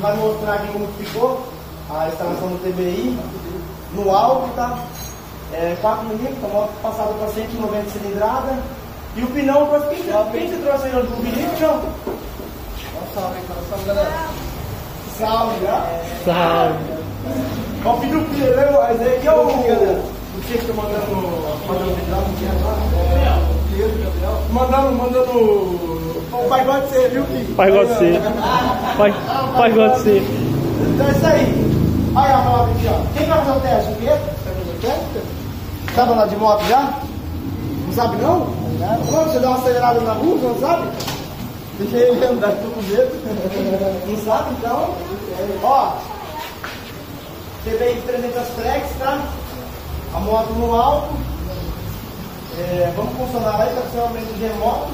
vai mostrar aqui como ficou a instalação do TBI no alto, tá? 4 milímetros, a moto passada para 190 cilindrada. E o pneu, quem você trouxe aí do Felipe, João? Salve, galera. Salve, já? Salve. Ó, o filho do Pedro, né? Esse aqui é o que que tá mandando o pai gosta de ser, viu, filho? Pai gosta de ser. Pai gosta de ser. Então é isso aí. Olha a moto aqui, ó. Quem vai fazer o teste? O quê? Vai fazer o teste? Sabe andar de moto já? Não sabe não? Não. Você dá uma acelerada na rua, não sabe? Deixa ele andar, tô com medo. Não sabe então? Ó. TBI 300 Flex, tá? A moto no alto. Vamos funcionar aí, principalmente de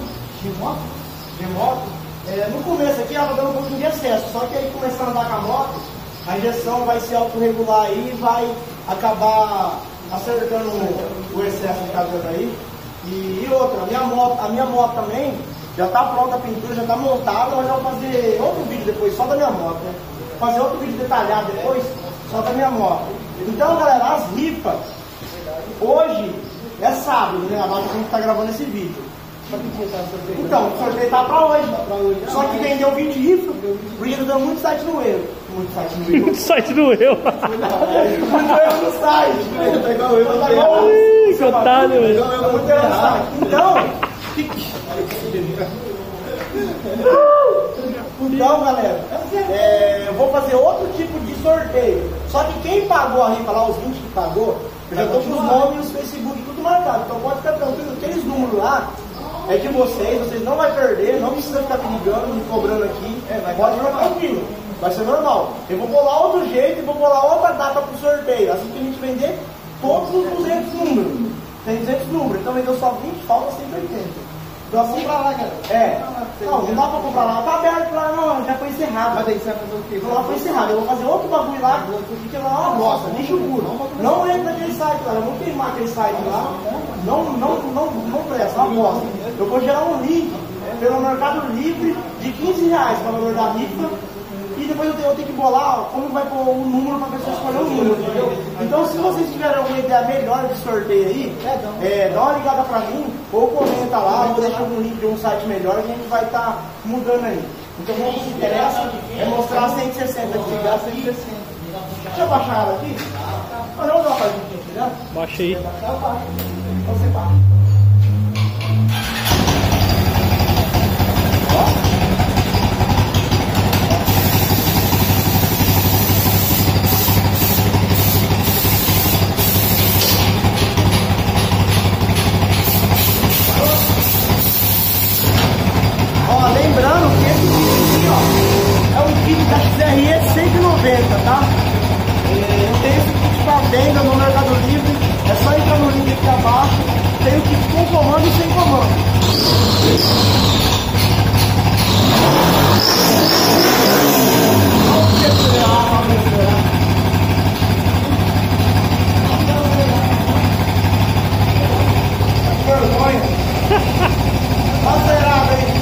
moto. No começo aqui ela vai dando um pouquinho de excesso, só que aí começando a andar com a moto, a injeção vai se autorregular aí e vai acabar acertando o excesso que está dando aí. E outra, a minha moto também já está pronta a pintura, já está montada, mas eu vou fazer outro vídeo depois só da minha moto, né? Fazer outro vídeo detalhado depois só da minha moto. Então, galera, as rifas, hoje é sábado, né? Agora a gente está gravando esse vídeo. Então, o sorteio tá pra hoje. Só que vendeu 20 rifas, porque tá dando muito site no erro. Muito site no erro. Muito erro no site. Tá igual eu, tá igual eu. Contado, velho. Muito erro no site. Então, galera, eu vou fazer outro tipo de sorteio. Só que quem pagou a rifa lá, os 20 que pagou, eu já tô com os nomes e os Facebook tudo marcado. Então pode ficar tranquilo, aqueles números lá é de vocês não vai perder, não precisa ficar me ligando, me cobrando aqui, pode ficar tranquilo, vai ser normal. Eu vou bolar outro jeito e vou bolar outra data pro sorteio, assim que a gente vender todos os 200 números. Tem 200 números, então vendeu só 20, falta 180. Então assim, comprar lá, cara. Não dá pra comprar lá, tá aberto lá, não, já foi encerrado. Mas aí você vai fazer o quê? Lá foi encerrado, eu vou fazer outro bagulho lá, porque lá é uma bosta, lixo puro. Não entra naquele site lá, eu vou queimar aquele site lá. Não presta, uma bosta. Eu vou gerar um link pelo Mercado Livre de R$15 para o valor da rifa. E depois eu tenho que bolar como vai pôr o número para a pessoa escolher o número, entendeu? Então se vocês tiverem alguma ideia melhor de sorteio aí, dá uma ligada para mim, ou comenta lá, ou deixa algum link de um site melhor que a gente vai estar mudando aí. Então o que interessa é mostrar 160 aqui. Deixa eu baixar ela aqui. Olha, vamos dar uma fazenda aqui, né? Baixa aí. Então você baixa. Lembrando que esse vídeo aqui, é um kit da XRE 190, tá? Eu tenho esse kit para venda no Mercado Livre, é só entrar no link aqui abaixo, tem o kit com comando e sem comando. Vergonha! Tá zerado aí!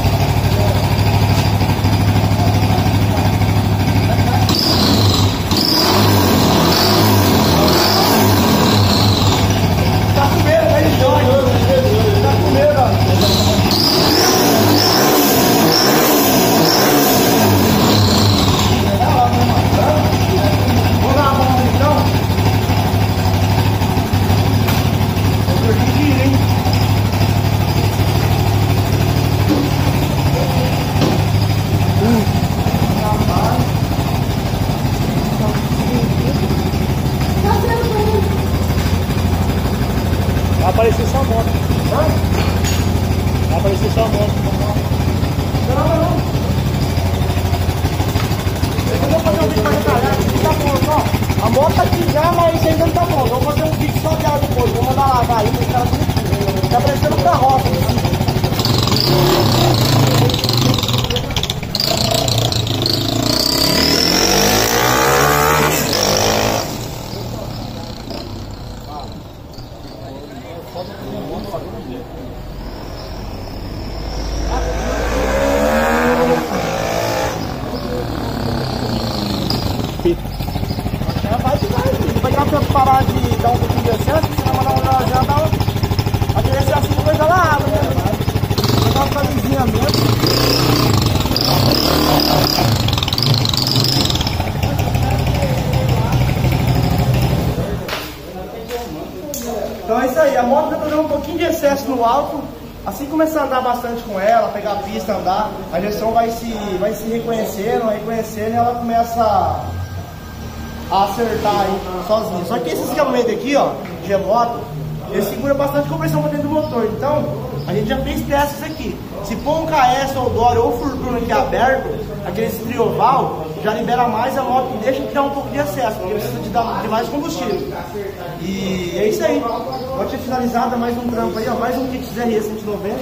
Tá com medo, né, Jorge? Tá com medo, ó. Vamos dar uma bomba então? Eu perdi dinheiro, hein? Vai aparecer só a moto. Vai aparecer só a moto. Não. Eu vou fazer um vídeo mais detalhado, que tá pronto, ó. A moto tá aqui já, mas ainda não tá pronto. Eu vou fazer um vídeo só dela depois. Vou mandar lavar aí, porque ela tá parecendo um carroça assim. parar de dar um pouquinho de excesso, senão mandar uma já dá aquele excesso de coisa lá, né? Vai dar uma camisinha mesmo. Então é isso aí, a moto vai dando um pouquinho de excesso no álcool. Assim começar a andar bastante com ela, pegar a pista, andar, a direção vai se reconhecendo e ela começa a acertar aí sozinha. Só que esse escapamento aqui, ó, de moto, ele segura bastante compressão para dentro do motor. Então, a gente já fez testes aqui. Se pôr um KS ou Dora ou Fortuna aqui aberto, aquele trioval, já libera mais a moto e deixa de dar um pouco de excesso, porque precisa de mais combustível. E é isso aí. Moto finalizada, mais um trampo aí, ó, mais um kit ZRE 190.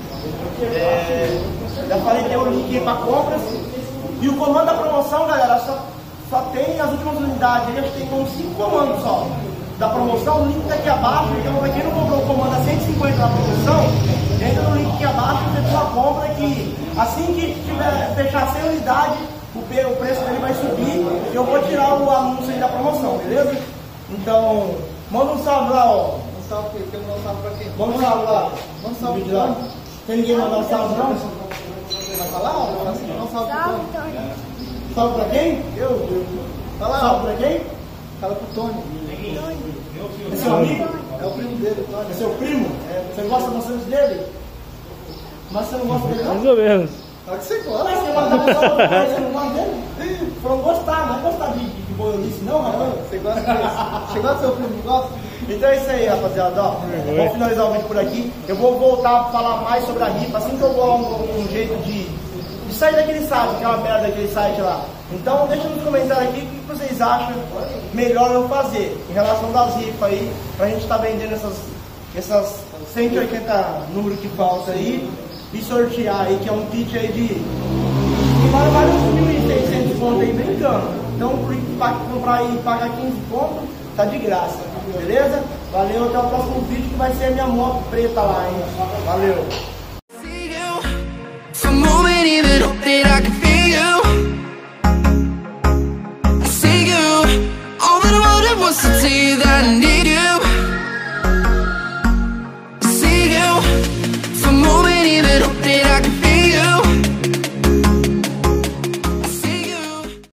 Já falei que tem um link aí para compras. E o comando da promoção, galera, só tem as últimas unidades, a gente tem como 5 comandos só da promoção. O link tá aqui abaixo, então para quem não comprou o comando a 150 da promoção, entra no link aqui abaixo e fez uma compra que assim que tiver fechar 100 unidades, o preço dele vai subir e eu vou tirar o anúncio aí da promoção, beleza? Então, manda um salve lá, ó. Um salve, quer mandar um salve pra quem? Manda um salve lá. Manda um salve lá. Tem ninguém mandar um salve não? Vai falar? Manda um salve pro Tony. Salve pra quem? Eu. Fala. Salve pra quem? Fala pro Tony. É seu amigo? É o primo dele, Tony. É seu primo? Você gosta bastante dele? Mas você não gosta dele não? Mais ou menos. Claro que você gosta. Mas você mandar um salve pra ele, você não gosta dele? Foram gostar, não é gostar de boiolice não, rapaz? Você gosta desse? Você gosta do seu primo? Gosta? Então é isso aí, rapaziada, ó. Vamos finalizar o vídeo por aqui. Eu vou voltar a falar mais sobre a rifa, assim que eu vou um jeito de sair daquele site, aquela merda daquele site lá. Então deixa nos comentários aqui o que vocês acham melhor eu fazer em relação das rifas aí, pra gente estar vendendo essas 180 números que falta aí e sortear aí, que é um kit aí de vale uns 1.600 pontos aí brincando. Então para comprar aí e pagar 15 pontos, tá de graça, beleza? Valeu, até o próximo vídeo que vai ser a minha moto preta lá, hein? Valeu! For a moment, even hope that I could